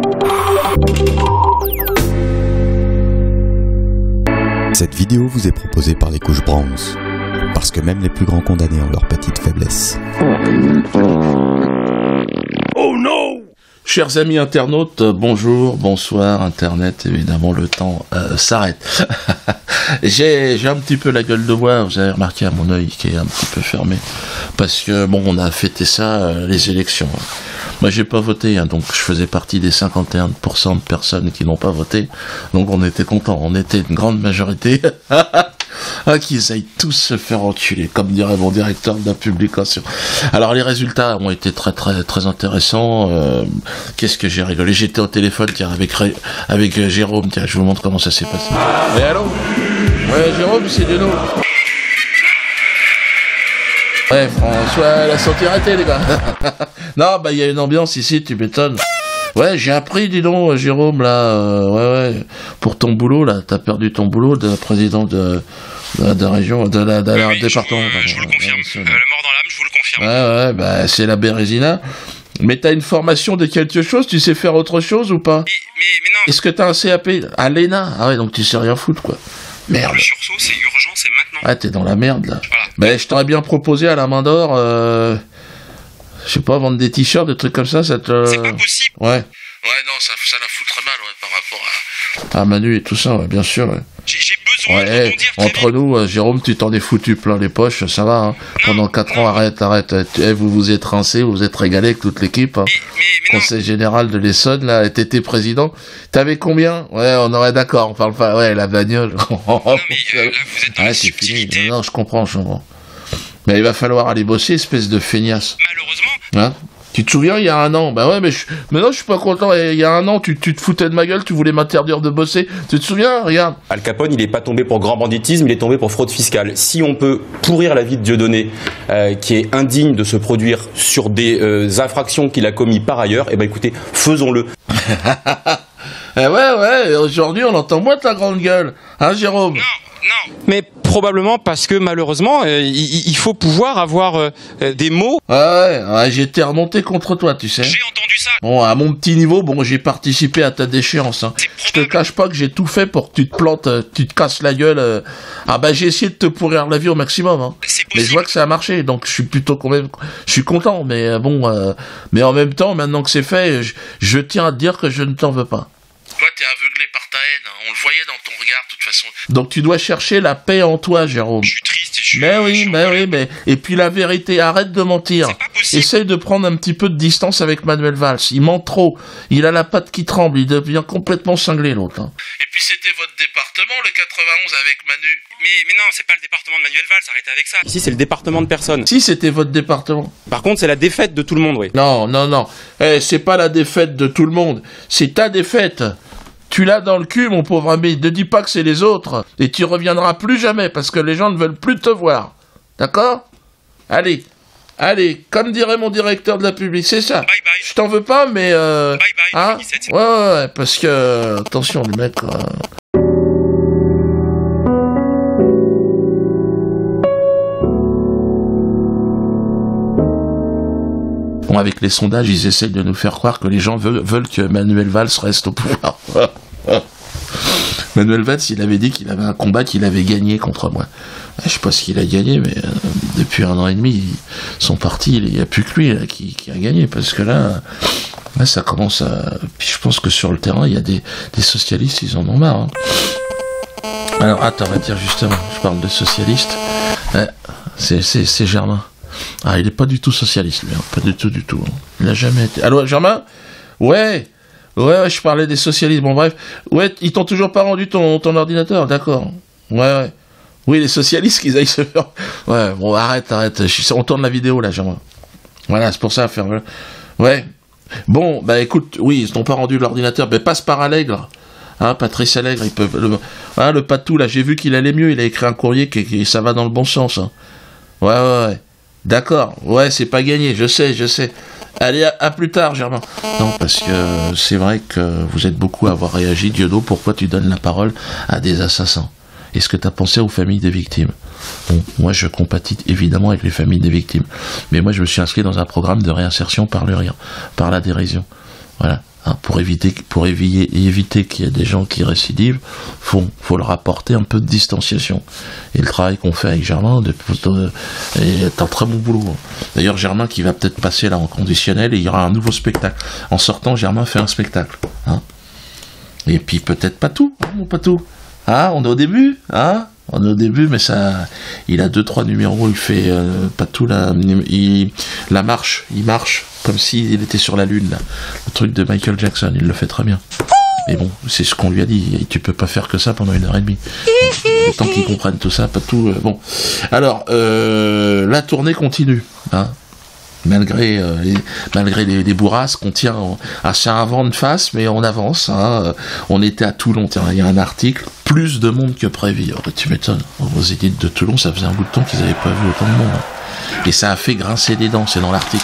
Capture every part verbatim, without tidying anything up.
Cette vidéo vous est proposée par les couches bronze, parce que même les plus grands condamnés ont leur petite faiblesse. Oh non! Chers amis internautes, bonjour, bonsoir, Internet, évidemment le temps euh, s'arrête. j'ai, j'ai un petit peu la gueule de bois, vous avez remarqué à mon œil qui est un petit peu fermé, parce que bon, on a fêté ça, euh, les élections. Moi j'ai pas voté, hein, donc je faisais partie des cinquante et un pour cent de personnes qui n'ont pas voté, donc on était contents, on était une grande majorité. Ah, qu'ils aillent tous se faire enculer, comme dirait mon directeur de la publication. Alors les résultats ont été très très très intéressants. Euh, qu'est-ce que j'ai rigolé. J'étais au téléphone tiens, avec, avec Jérôme, tiens, je vous montre comment ça s'est passé. Mais allô? Ouais, Jérôme, c'est de nous. Ouais, François, la santé arrêtée, les gars. Non, bah il y a une ambiance ici, tu m'étonnes. Ouais, j'ai appris, dis donc, Jérôme, là, euh, ouais, ouais, pour ton boulot, là, t'as perdu ton boulot de président de, de, de région, de la, de la oui, département. Je vous, je vous le confirme, euh, le mort dans l'âme, je vous le confirme. Ouais, ouais, bah, c'est la Bérésina. Mais t'as une formation de quelque chose, tu sais faire autre chose ou pas? Mais, mais, mais non. Est-ce que t'as un C A P à l'E N A? Ah ouais, donc tu sais rien foutre, quoi. Merde. Le sursaut, c'est urgent, c'est maintenant. Ah, t'es dans la merde, là. Voilà. Bah, je t'aurais bien proposé à la main d'or, euh, je sais pas, vendre des t-shirts, des trucs comme ça, ça te... C'est pas possible. Ouais. Ouais, non, ça, ça la foutrait mal, ouais, par rapport à... Ah, Manu et tout ça, ouais, bien sûr, ouais. J'ai, j'ai besoin Ouais, de hey, rebondir très entre vite. nous, euh, Jérôme, tu t'en es foutu plein les poches, ça va, hein. Pendant quatre ans, arrête, arrête. Tu, hey, vous vous êtes rincé, vous vous êtes régalé avec toute l'équipe, hein. Mais, mais, mais non. Conseil général de l'Essonne, là, t'étais président. T'avais combien? Ouais, on aurait d'accord, on parle pas, ouais, la bagnole. Non, mais euh, là, vous êtes dans Ouais, la c'est fini. subtilité. Non, je comprends, je comprends. Mais il va falloir aller bosser, espèce de feignasse. Malheureusement, Hein? Tu te souviens, il y a un an? Bah ouais, mais je... maintenant je suis pas content. Il y a un an, tu, tu te foutais de ma gueule, tu voulais m'interdire de bosser. Tu te souviens? Regarde. Al Capone, il n'est pas tombé pour grand banditisme, il est tombé pour fraude fiscale. Si on peut pourrir la vie de Dieudonné, euh, qui est indigne de se produire sur des euh, infractions qu'il a commis par ailleurs, eh ben écoutez, faisons-le. Eh ouais, ouais, aujourd'hui on entend moins ta grande gueule. Hein, Jérôme? non, non. Mais probablement parce que malheureusement, euh, il, il faut pouvoir avoir euh, euh, des mots. Ouais, ouais, ouais, j'ai été remonté contre toi, tu sais. J'ai entendu ça. Bon, à mon petit niveau, bon, j'ai participé à ta déchéance. Hein. Je te cache pas que j'ai tout fait pour que tu te plantes, euh, tu te casses la gueule. Euh... Ah bah j'ai essayé de te pourrir la vie au maximum. Hein. C'est Mais je vois possible. que ça a marché, donc je suis plutôt quand même, je suis content. Mais euh, bon, euh... mais en même temps, maintenant que c'est fait, je, je tiens à te dire que je ne t'en veux pas. Toi, t'es aveuglé par ta haine, hein. On le voyait dans ton regard, de toute façon. Donc tu dois chercher la paix en toi, Jérôme. Je suis triste et je suis... Mais je oui, suis en mais colère. oui, mais... Et puis la vérité, arrête de mentir. C'est pas possible. Essaye de prendre un petit peu de distance avec Manuel Valls. Il ment trop. Il a la patte qui tremble. Il devient complètement cinglé, l'autre. Hein. Et puis c'était votre département, le quatre-vingt-onze, avec Manu. Mais, mais non, c'est pas le département de Manuel Valls, arrêtez avec ça. Ici, c'est le département de personnes. Si c'était votre département. Par contre, c'est la défaite de tout le monde, oui. Non, non, non. Eh, c'est pas la défaite de tout le monde. C'est ta défaite. Tu l'as dans le cul, mon pauvre ami. Ne dis pas que c'est les autres. Et tu reviendras plus jamais parce que les gens ne veulent plus te voir. D'accord? Allez. Allez, comme dirait mon directeur de la public, c'est ça. Bye bye. Je t'en veux pas, mais euh... Bye bye, hein? deux mille dix-sept, c'est- Ouais, ouais, ouais, parce que... Attention, les mecs... euh, Bon, avec les sondages, ils essayent de nous faire croire que les gens veulent, veulent que Manuel Valls reste au pouvoir. Manuel Valls, il avait dit qu'il avait un combat qu'il avait gagné contre moi. Je sais pas ce qu'il a gagné, mais euh, depuis un an et demi, il- son parti, il n'y a plus que lui là, qui, qui a gagné, parce que là, là, ça commence à... Puis je pense que sur le terrain, il y a des, des socialistes, ils en ont marre. Hein. Alors, attends, on va dire justement, je parle de socialistes. Ouais, c'est, c'est, c'est Germain. Ah, il est pas du tout socialiste, lui, hein. Pas du tout, du tout. Hein. Il a jamais été... Allô, Germain? Ouais. Ouais, ouais, je parlais des socialistes. Bon, bref. Ouais, ils t'ont toujours pas rendu ton, ton ordinateur, d'accord. Ouais, ouais. Oui, les socialistes, qu'ils aillent se faire... Ouais, bon, arrête, arrête. Je... On tourne la vidéo, là, Germain. Voilà, c'est pour ça, faire... Ouais. Bon, bah écoute, oui, ils t'ont pas rendu l'ordinateur. Mais passe par Allègre. Hein, Patrice Allègre, il peut... Le, hein, le patou, là, j'ai vu qu'il allait mieux. Il a écrit un courrier qui, qui ça va dans le bon sens. Hein. Ouais, ouais, ouais. D'accord, ouais, c'est pas gagné, je sais, je sais. Allez, à, à plus tard, Germain. Non, parce que c'est vrai que vous êtes beaucoup à avoir réagi. Diodo, pourquoi tu donnes la parole à des assassins? Est-ce que tu as pensé aux familles des victimes? Bon, moi, je compatis évidemment avec les familles des victimes. Mais moi, je me suis inscrit dans un programme de réinsertion par le rire, par la dérision. Voilà. Hein, pour éviter, pour éviter, éviter qu'il y ait des gens qui récidivent, faut, faut leur apporter un peu de distanciation. Et le travail qu'on fait avec Germain de, de, est un très bon boulot. D'ailleurs, Germain qui va peut-être passer là en conditionnel, et il y aura un nouveau spectacle. En sortant, Germain fait un spectacle. Hein. Et puis peut-être pas tout, hein, mon Patou. Hein, on est au début, hein. On est au début, mais ça, il a deux trois numéros, il fait euh, pas tout la, il, la marche, il marche comme s'il était sur la lune là. Le truc de Michael Jackson, il le fait très bien. Mais bon, c'est ce qu'on lui a dit. Et tu peux pas faire que ça pendant une heure et demie. Le temps qu'ils comprennent tout ça, pas tout. Euh, bon, alors euh, la tournée continue, hein. Malgré, euh, les, malgré les, les bourrasques qu'on tient à un vent de face, mais on avance. Hein. On était à Toulon, tiens, il y a un article, plus de monde que prévu. Oh, tu m'étonnes, aux élites de Toulon, ça faisait un bout de temps qu'ils n'avaient pas vu autant de monde. Hein. Et ça a fait grincer des dents, c'est dans l'article.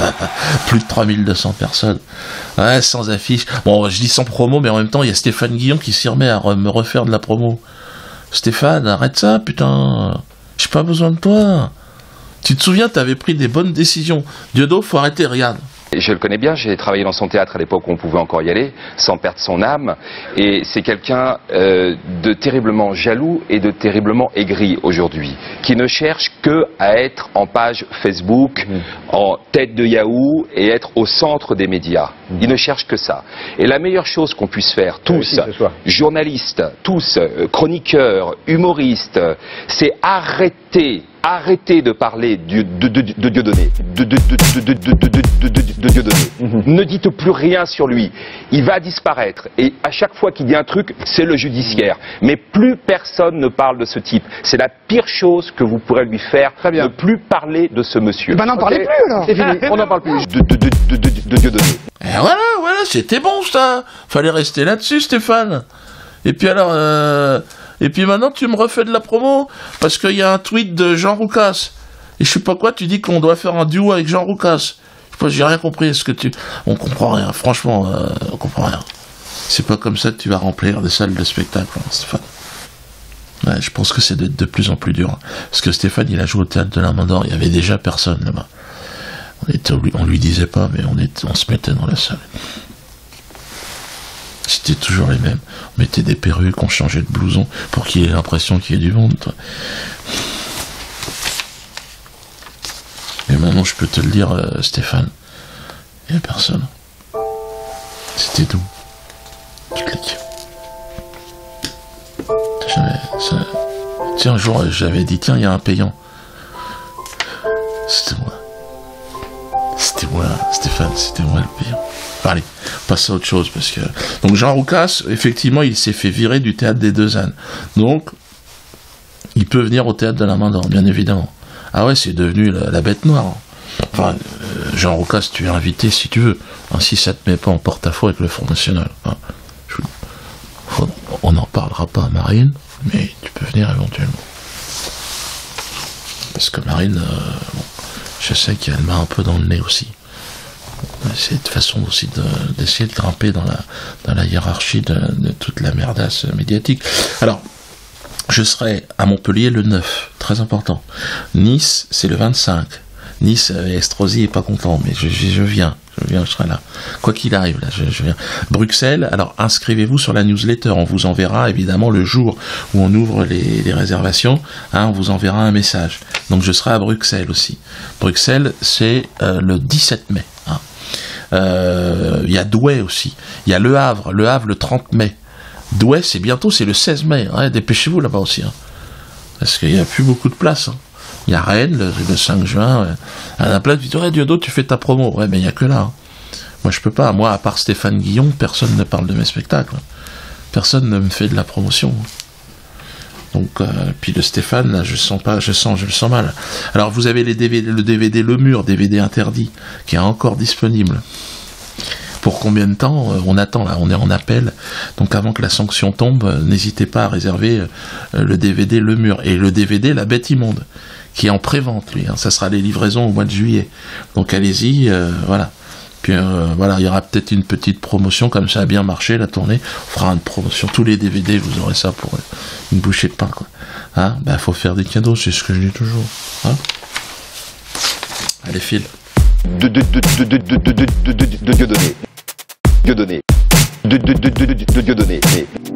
Plus de trois mille deux cents personnes. Ouais, sans affiche. Bon, je dis sans promo, mais en même temps, il y a Stéphane Guillon qui s'y remet à re- me refaire de la promo. Stéphane, arrête ça, putain. J'ai pas besoin de toi. Tu te souviens, tu avais pris des bonnes décisions. Diodo, faut arrêter, regarde. Je le connais bien, j'ai travaillé dans son théâtre à l'époque où on pouvait encore y aller, sans perdre son âme. Et c'est quelqu'un euh, de terriblement jaloux et de terriblement aigri aujourd'hui, qui ne cherche que à être en page Facebook, mmh. en tête de Yahoo et être au centre des médias. Mmh. Il ne cherche que ça. Et la meilleure chose qu'on puisse faire, tous, journalistes, tous, euh, chroniqueurs, humoristes, c'est arrêter Arrêtez de parler de, de, de, de Dieudonné. De, de, de, de, de, de, de, de, de, de Dieudonné. Mm-hmm. Ne dites plus rien sur lui. Il va disparaître. Et à chaque fois qu'il dit un truc, c'est le judiciaire. Mm-hmm. Mais plus personne ne parle de ce type. C'est la pire chose que vous pourrez lui faire. Très bien. Ne plus parler de ce monsieur. Ben n'en parlez okay. plus alors. C'est fini. On n'en parle plus. De, de, de, de, de, de Dieudonné. Et voilà, voilà, c'était bon ça. Fallait rester là-dessus, Stéphane. Et puis alors... Euh... Et puis maintenant, tu me refais de la promo, parce qu'il y a un tweet de Jean Roucas. Et je sais pas quoi, tu dis qu'on doit faire un duo avec Jean Roucas. Je sais pas, j'ai rien compris. Est-ce que tu... On comprend rien, franchement, euh, on comprend rien. C'est pas comme ça que tu vas remplir des salles de spectacle, hein, Stéphane. Ouais, je pense que c'est de, de plus en plus dur. Hein. Parce que Stéphane, il a joué au théâtre de la Main d'Or, il y avait déjà personne là-bas. On, était, on lui disait pas, mais on, était, on se mettait dans la salle. C'était toujours les mêmes. On mettait des perruques, on changeait de blouson pour qu'il ait l'impression qu'il y ait du monde. Toi. Mais maintenant, je peux te le dire, euh, Stéphane, il n'y a personne. C'était doux. Tu cliques. Ça... Tiens, un jour, j'avais dit, tiens, il y a un payant. C'était moi. C'était moi, Stéphane, c'était moi le payant. Allez, passe à autre chose, parce que... Donc Jean Roucas, effectivement, il s'est fait virer du théâtre des Deux Ânes. Donc, il peut venir au théâtre de la Main d'Or, bien évidemment. Ah ouais, c'est devenu la, la bête noire. Enfin, euh, Jean Roucas, tu es invité si tu veux. Hein, si ça te met pas en porte-à-faux avec le Front National. Hein. Je... On n'en parlera pas à Marine, mais tu peux venir éventuellement. Parce que Marine, euh, bon, je sais qu'elle m'a un peu dans le nez aussi. C'est une façon aussi de, d'essayer de grimper dans la, dans la hiérarchie de, de toute la merdasse médiatique. Alors, je serai à Montpellier le neuf, très important. Nice, c'est le vingt-cinq. Nice, Estrosi est pas content, mais je, je, je viens, je viens, je serai là. Quoi qu'il arrive, là, je, je viens. Bruxelles, alors inscrivez-vous sur la newsletter, on vous enverra évidemment le jour où on ouvre les, les réservations, hein, on vous enverra un message. Donc je serai à Bruxelles aussi. Bruxelles, c'est euh, le dix-sept mai. Hein. Euh, il y a Douai aussi. Il y a Le Havre, Le Havre le trente mai. Douai, c'est bientôt, c'est le seize mai. Hein, dépêchez-vous là-bas aussi. Hein, parce qu'il n'y a plus beaucoup de place. Hein. Il y a Rennes, le, le cinq juin. Ouais. À la place, tu dis, ouais, Diodo, tu fais ta promo. Ouais, mais il n'y a que là. Hein. Moi, je peux pas. Moi, à part Stéphane Guillon, personne ne parle de mes spectacles. Personne ne me fait de la promotion. Donc, euh, puis le Stéphane, là, je sens pas, je sens, je le sens mal. Alors, vous avez les D V D, le D V D Le Mur, D V D interdit, qui est encore disponible. Pour combien de temps euh, on attend là, on est en appel. Donc, avant que la sanction tombe, euh, n'hésitez pas à réserver euh, le D V D Le Mur et le D V D La Bête Immonde, qui est en pré-vente, lui. Hein. Ça sera les livraisons au mois de juillet. Donc, allez-y, euh, voilà. Puis euh, voilà, il y aura peut-être une petite promotion, comme ça a bien marché la tournée. On fera une promotion, tous les D V D, vous aurez ça pour euh, une bouchée de pain, quoi. Hein, ben, faut faire des cadeaux, c'est ce que je dis toujours. Hein, allez, file. De de de de de de de de de de de Dieudonné. De, de, de, de, de, de Dieudonné. Mais...